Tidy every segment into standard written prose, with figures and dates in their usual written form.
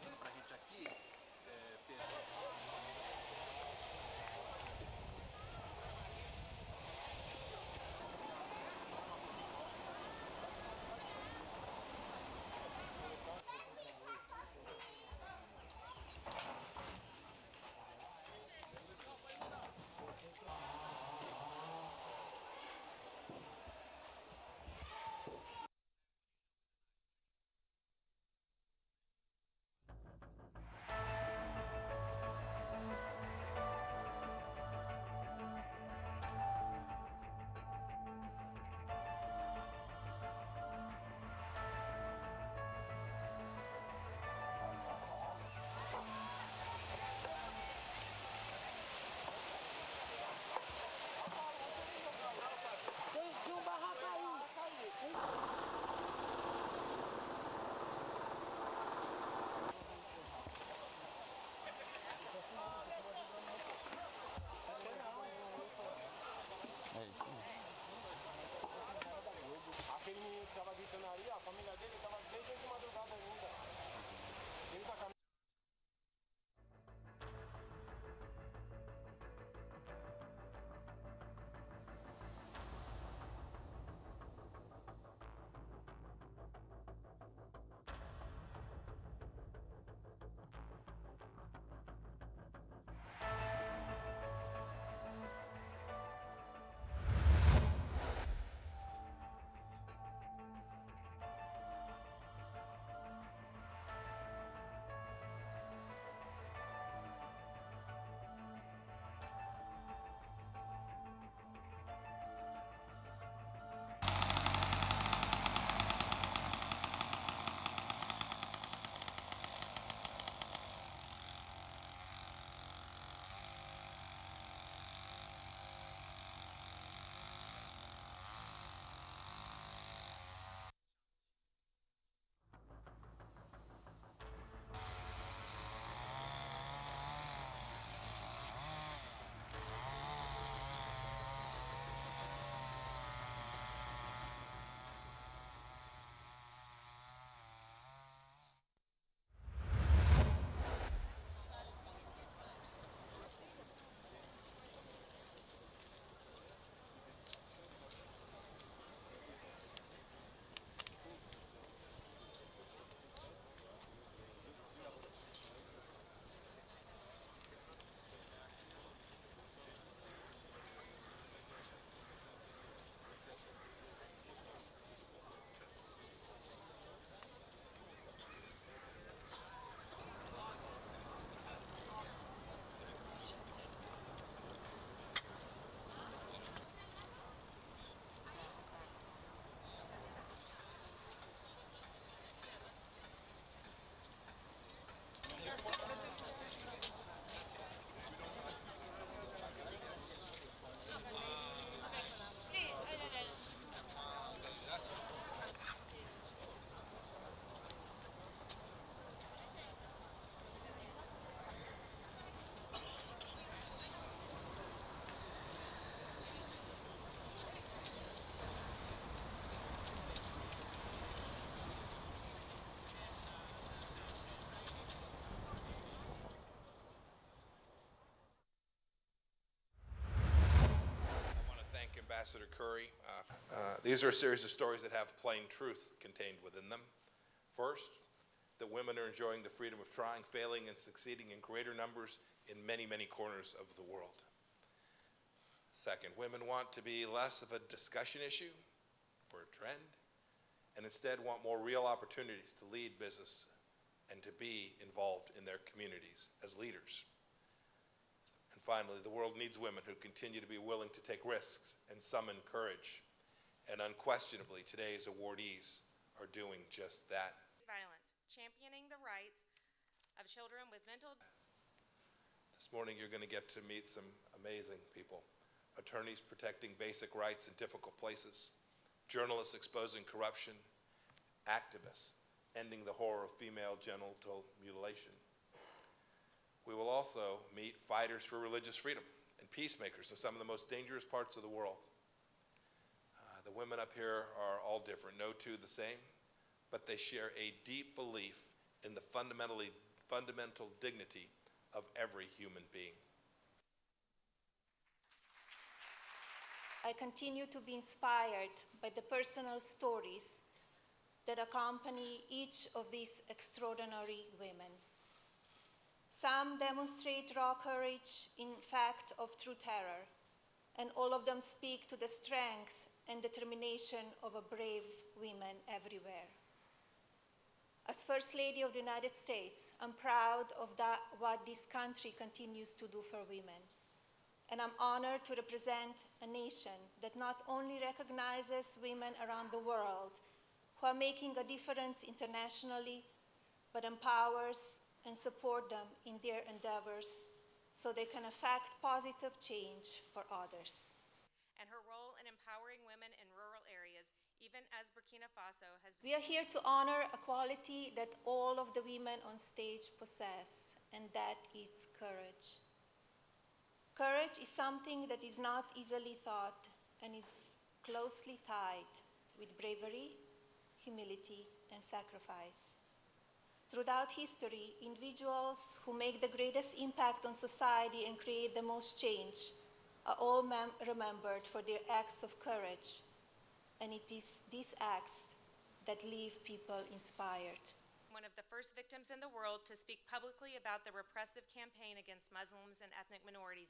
importante para a gente aqui, Pedro. Tem um barraco aí. Aquele menino que tava gritando ali, a família dele tava desde de madrugada ainda. Ele tá caminhando. Ambassador Curry. These are a series of stories that have plain truth contained within them. First, that women are enjoying the freedom of trying, failing, and succeeding in greater numbers in many, many corners of the world. Second, women want to be less of a discussion issue or a trend, and instead want more real opportunities to lead business and to be involved in their communities as leaders. And finally, the world needs women who continue to be willing to take risks and summon courage. And unquestionably, today's awardees are doing just that. Violence, championing the rights of children with mental. This morning, you're going to get to meet some amazing people. Attorneys protecting basic rights in difficult places, journalists exposing corruption, activists ending the horror of female genital mutilation. We will also meet fighters for religious freedom and peacemakers in some of the most dangerous parts of the world. The women up here are all different, no two the same, but they share a deep belief in the fundamentally fundamental dignity of every human being. I continue to be inspired by the personal stories that accompany each of these extraordinary women. Some demonstrate raw courage in fact of true terror, and all of them speak to the strength and determination of a brave women everywhere. As First Lady of the United States, I'm proud of what this country continues to do for women. And I'm honored to represent a nation that not only recognizes women around the world who are making a difference internationally, but empowers and support them in their endeavors so they can affect positive change for others. and her role in empowering women in rural areas, even as Burkina Faso has. We are here to honor a quality that all of the women on stage possess, and that is courage. Courage is something that is not easily taught and is closely tied with bravery, humility, and sacrifice. Throughout history, individuals who make the greatest impact on society and create the most change are all remembered for their acts of courage, and it is these acts that leave people inspired. One of the first victims in the world to speak publicly about the repressive campaign against Muslims and ethnic minorities.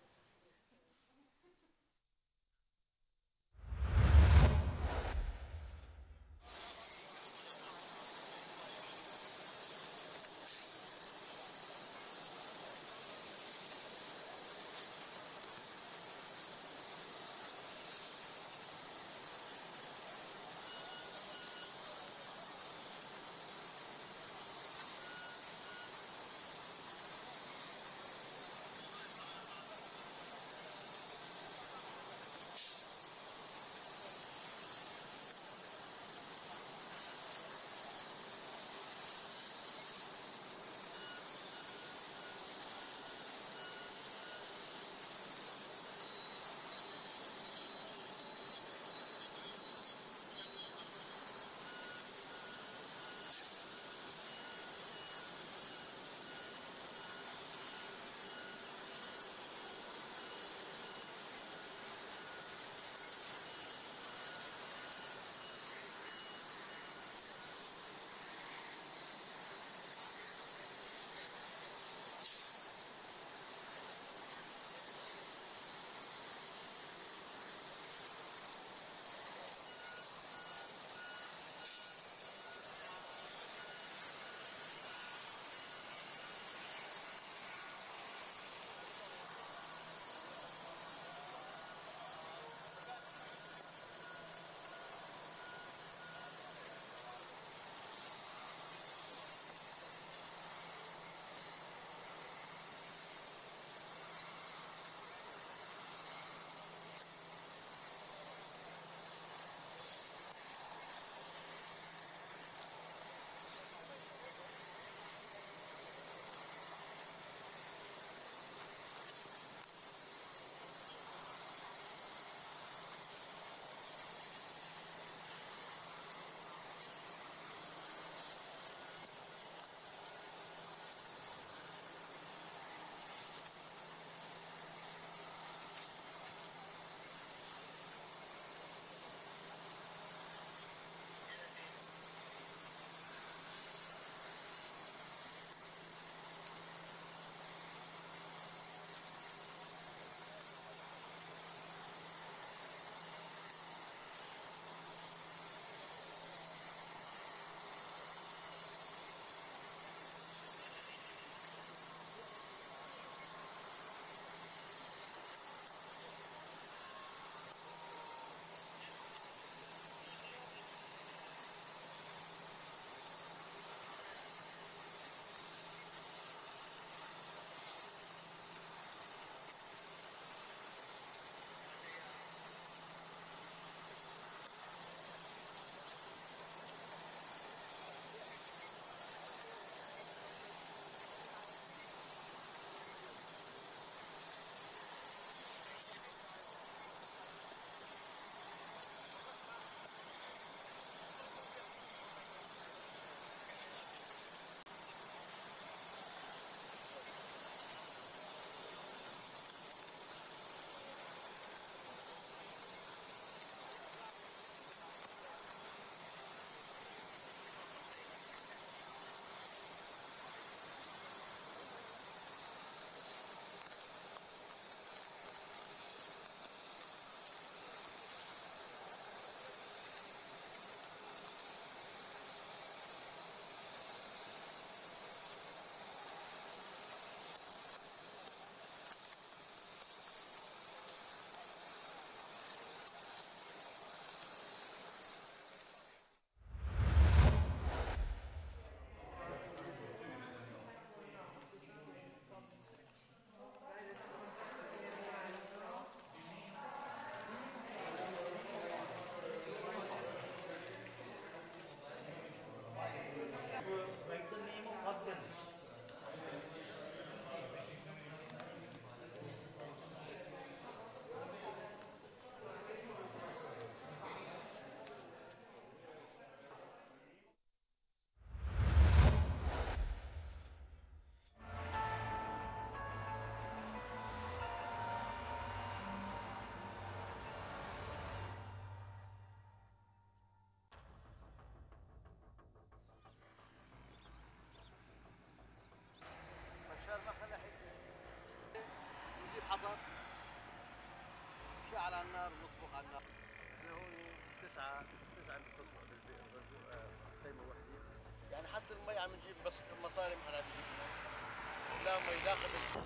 على النار ونطبخ على النار. احنا هون تسعة انفصنا خيمة وحدة، يعني حتى المي عم نجيب بس مصاري ما حدا بيجيب مي، لا مي لا خبز.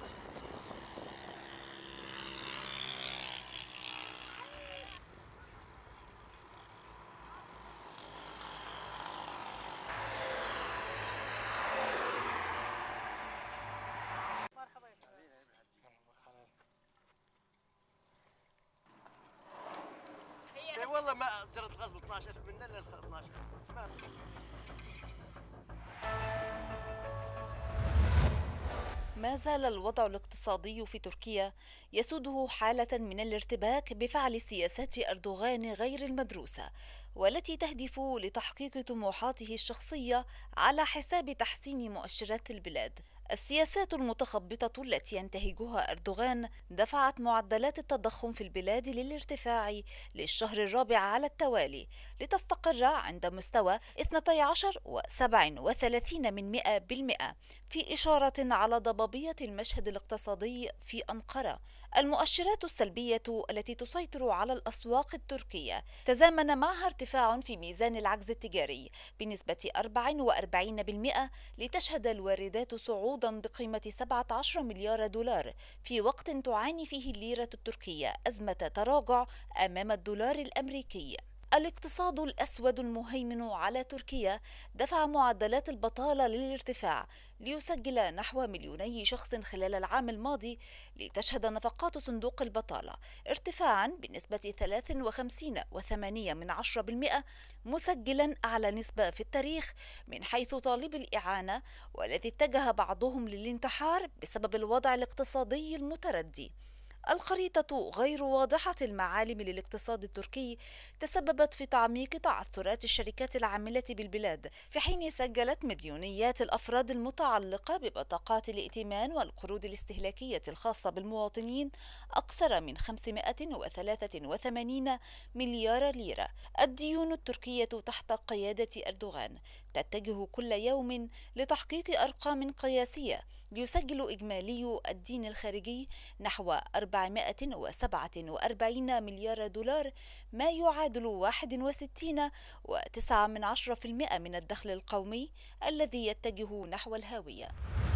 والله ما جرت الغصب 12,000 من ل 12 ما في. ما زال الوضع الاقتصادي في تركيا يسوده حالة من الارتباك بفعل سياسات أردوغان غير المدروسة، والتي تهدف لتحقيق طموحاته الشخصية على حساب تحسين مؤشرات البلاد. السياسات المتخبطة التي ينتهجها أردوغان دفعت معدلات التضخم في البلاد للارتفاع للشهر الرابع على التوالي، لتستقر عند مستوى 12.37%، في إشارة على ضبابية المشهد الاقتصادي في أنقرة. المؤشرات السلبية التي تسيطر على الأسواق التركية تزامن معها ارتفاع في ميزان العجز التجاري بنسبة 44%، لتشهد الواردات صعودا بقيمة 17 مليار دولار، في وقت تعاني فيه الليرة التركية أزمة تراجع أمام الدولار الأمريكي. الاقتصاد الأسود المهيمن على تركيا دفع معدلات البطالة للارتفاع، ليسجل نحو 2,000,000 شخص خلال العام الماضي، لتشهد نفقات صندوق البطالة ارتفاعا بنسبة 53.8%، مسجلا أعلى نسبة في التاريخ من حيث طالب الإعانة، والذي اتجه بعضهم للانتحار بسبب الوضع الاقتصادي المتردي. الخريطة غير واضحة المعالم للاقتصاد التركي تسببت في تعميق تعثرات الشركات العاملة بالبلاد، في حين سجلت مديونيات الأفراد المتعلقة ببطاقات الائتمان والقروض الاستهلاكية الخاصة بالمواطنين أكثر من 583 مليار ليرة. الديون التركية تحت قيادة أردوغان تتجه كل يوم لتحقيق أرقام قياسية، ليسجل إجمالي الدين الخارجي نحو 447 مليار دولار، ما يعادل 61.9% من الدخل القومي، الذي يتجه نحو الهاوية.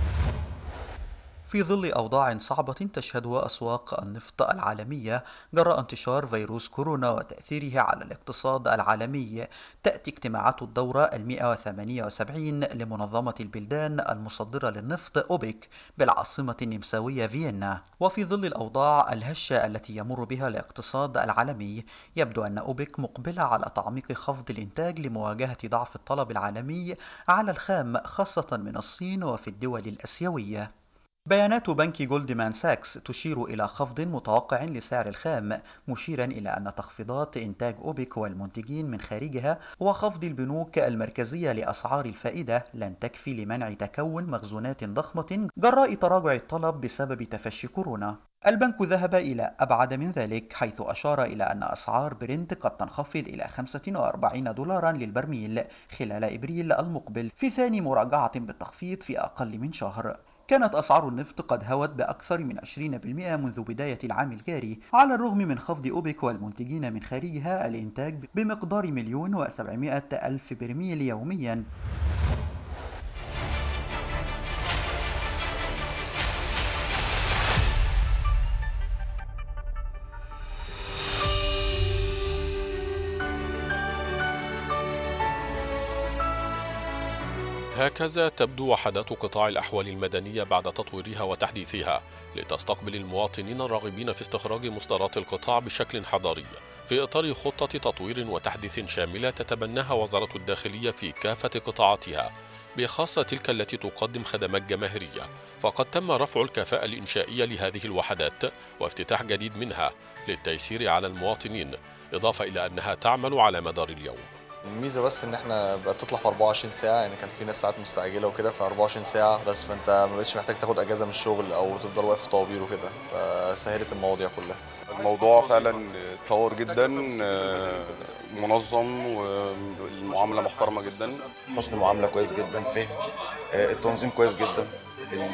في ظل أوضاع صعبة تشهدها أسواق النفط العالمية جراء انتشار فيروس كورونا وتأثيره على الاقتصاد العالمي، تأتي اجتماعات الدورة 178 لمنظمة البلدان المصدرة للنفط أوبك بالعاصمة النمساوية فيينا. وفي ظل الأوضاع الهشة التي يمر بها الاقتصاد العالمي، يبدو أن أوبك مقبلة على تعميق خفض الإنتاج لمواجهة ضعف الطلب العالمي على الخام، خاصة من الصين وفي الدول الآسيوية. بيانات بنك جولدمان ساكس تشير إلى خفض متوقع لسعر الخام، مشيرا إلى أن تخفيضات إنتاج أوبك والمنتجين من خارجها وخفض البنوك المركزية لأسعار الفائدة لن تكفي لمنع تكون مخزونات ضخمة جراء تراجع الطلب بسبب تفشي كورونا. البنك ذهب إلى أبعد من ذلك، حيث أشار إلى أن أسعار برنت قد تنخفض إلى 45 دولارا للبرميل خلال إبريل المقبل، في ثاني مراجعة بالتخفيض في أقل من شهر. كانت أسعار النفط قد هوت بأكثر من 20% منذ بداية العام الجاري، على الرغم من خفض أوبك والمنتجين من خارجها الإنتاج بمقدار 1,700,000 برميل يوميا. هكذا تبدو وحدات قطاع الأحوال المدنية بعد تطويرها وتحديثها، لتستقبل المواطنين الراغبين في استخراج مصدرات القطاع بشكل حضاري، في إطار خطة تطوير وتحديث شاملة تتبناها وزارة الداخلية في كافة قطاعاتها، بخاصة تلك التي تقدم خدمات جماهيرية. فقد تم رفع الكفاءة الإنشائية لهذه الوحدات وافتتاح جديد منها للتيسير على المواطنين، إضافة إلى أنها تعمل على مدار اليوم. الميزه بس ان احنا بقت تطلع في 24 ساعه، يعني كان في ناس ساعات مستعجله وكده، في 24 ساعه بس، فانت ما بقتش محتاج تاخد اجازه من الشغل او تفضل واقف في طوابير وكده، فسهلت المواضيع كلها. الموضوع فعلا اتطور جدا، منظم والمعامله محترمه جدا، حسن المعامله كويس جدا، فهم التنظيم كويس جدا،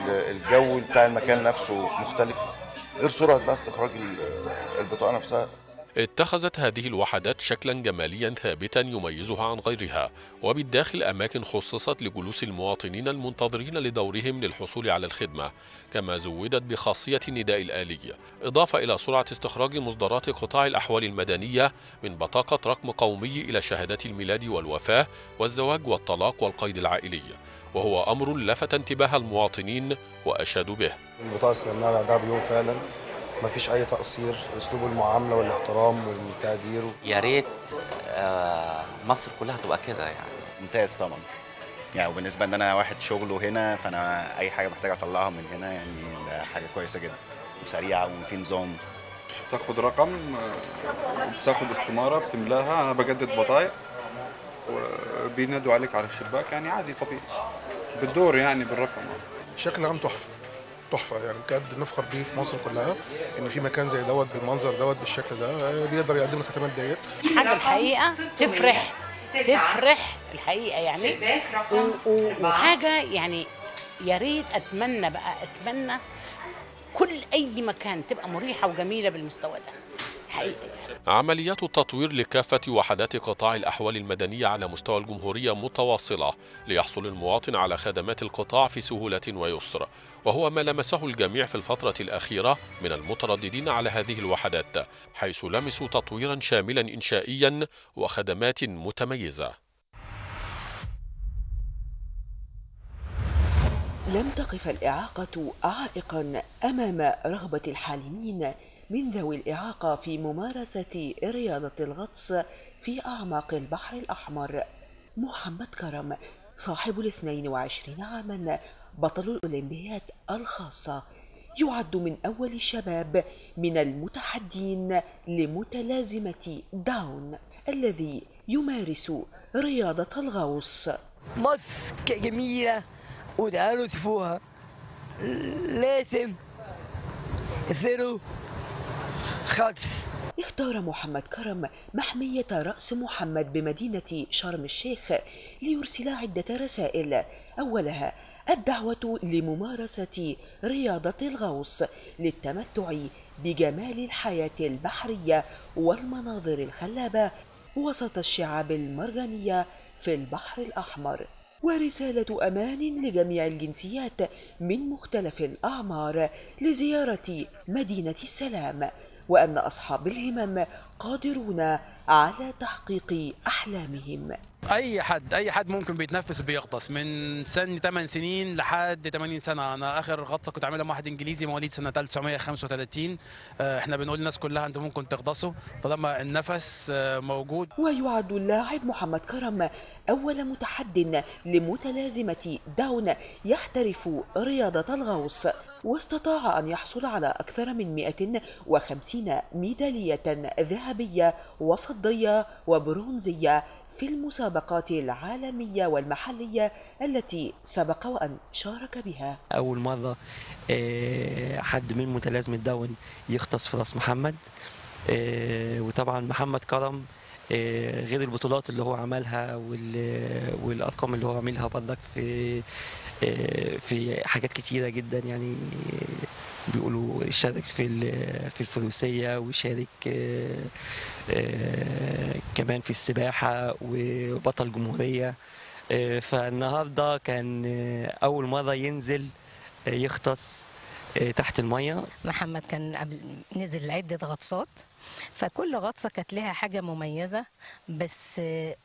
الجو بتاع المكان نفسه مختلف، غير سرعه بقى استخراج البطاقه نفسها اتخذت هذه الوحدات شكلا جماليا ثابتا يميزها عن غيرها، وبالداخل أماكن خصصت لجلوس المواطنين المنتظرين لدورهم للحصول على الخدمة، كما زودت بخاصية النداء الآلي، إضافة إلى سرعة استخراج مصدرات قطاع الأحوال المدنية من بطاقة رقم قومي إلى شهادات الميلاد والوفاة والزواج والطلاق والقيد العائلي، وهو أمر لفت انتباه المواطنين وأشادوا به. البطاقة استلمناها بعدها بيوم فعلا، ما فيش أي تقصير، أسلوب المعاملة والاحترام والتقدير. يا ريت مصر كلها تبقى كده يعني. ممتاز طبعا يعني، وبالنسبة ان انا واحد شغله هنا، فانا اي حاجة محتاج اطلعها من هنا يعني ده حاجة كويسة جدا وسريعة وفي نظام. بتاخد رقم، بتاخد استمارة بتملاها، انا بجدد بضايع وبينادوا عليك على الشباك يعني عادي طبيعي بالدور يعني بالرقم. شكل عام تحفة يعني بجد نفخر بيه في مصر كلها ان في مكان زي دوت بالمنظر دوت بالشكل ده بيقدر يقدم الخدمات ديت. حاجة الحقيقة تفرح الحقيقة يعني، وحاجة يعني يا ريت أتمنى كل أي مكان تبقى مريحة وجميلة بالمستوى ده حقيقة. عمليات التطوير لكافة وحدات قطاع الأحوال المدنية على مستوى الجمهورية متواصلة ليحصل المواطن على خدمات القطاع في سهولة ويسر، وهو ما لمسه الجميع في الفترة الأخيرة من المترددين على هذه الوحدات، حيث لمسوا تطويرا شاملا إنشائيا وخدمات متميزة. لم تقف الإعاقة عائقا أمام رغبة الحالمين من ذوي الإعاقة في ممارسة رياضة الغطس في أعماق البحر الأحمر. محمد كرم صاحب 22 عاما بطل الأولمبياد الخاصة يعد من أول الشباب من المتحدين لمتلازمة داون الذي يمارس رياضة الغوص. مصر جميلة وتعالوا شوفوها، لازم يصيروا خالص. اختار محمد كرم محمية رأس محمد بمدينة شرم الشيخ ليرسل عدة رسائل، أولها الدعوة لممارسة رياضة الغوص للتمتع بجمال الحياة البحرية والمناظر الخلابة وسط الشعاب المرجانية في البحر الأحمر، ورسالة أمان لجميع الجنسيات من مختلف الأعمار لزيارة مدينة السلام، وأن أصحاب الهمم قادرون على تحقيق أحلامهم. أي حد ممكن بيتنفس وبيغطس من سن 8 سنين لحد 80 سنة. أنا آخر غطسة كنت عاملها مع واحد إنجليزي مواليد سنة 1935. إحنا بنقول للناس كلها أنتم ممكن تغطسوا طالما النفس موجود. ويعد اللاعب محمد كرم أول متحد لمتلازمة داون يحترف رياضة الغوص، واستطاع أن يحصل على أكثر من 150 ميدالية ذهبية وفضية وبرونزية في المسابقات العالمية والمحلية التي سبق وأن شارك بها. أول مرة حد من متلازمة داون يغطس في راس محمد، وطبعا محمد كرم غير البطولات اللي هو عملها والأرقام اللي هو عملها برضك في حاجات كتيرة جدا يعني. بيقولوا شارك في الفروسية وشارك كمان في السباحة وبطل جمهورية. فالنهاردة كان أول مرة ينزل يغطس تحت المية. محمد كان قبل نزل عدة غطسات، فكل غطسة كانت لها حاجة مميزة، بس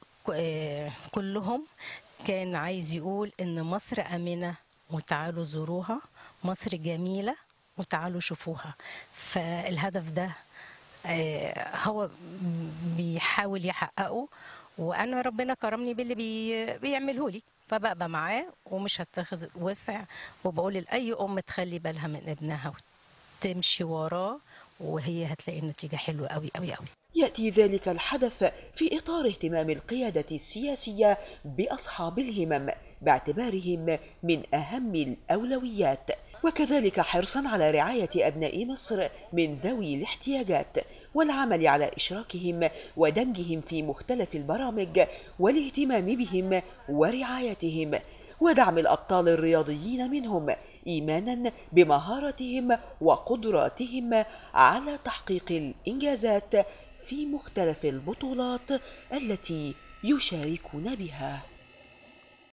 كلهم كان عايز يقول إن مصر آمنة وتعالوا زوروها، مصر جميلة وتعالوا شوفوها. فالهدف ده هو بيحاول يحققه، وأنا ربنا كرمني باللي بيعمله لي، فبقى معاه ومش هتاخذ وسع. وبقول لأي أم تخلي بالها من ابنها وتمشي وراه، وهي هتلاقي النتيجة حلوة قوي قوي قوي. يأتي ذلك الحدث في إطار اهتمام القيادة السياسية بأصحاب الهمم باعتبارهم من أهم الأولويات، وكذلك حرصا على رعاية أبناء مصر من ذوي الاحتياجات والعمل على إشراكهم ودمجهم في مختلف البرامج والاهتمام بهم ورعايتهم ودعم الأبطال الرياضيين منهم، إيمانا بمهارتهم وقدراتهم على تحقيق الإنجازات في مختلف البطولات التي يشاركون بها.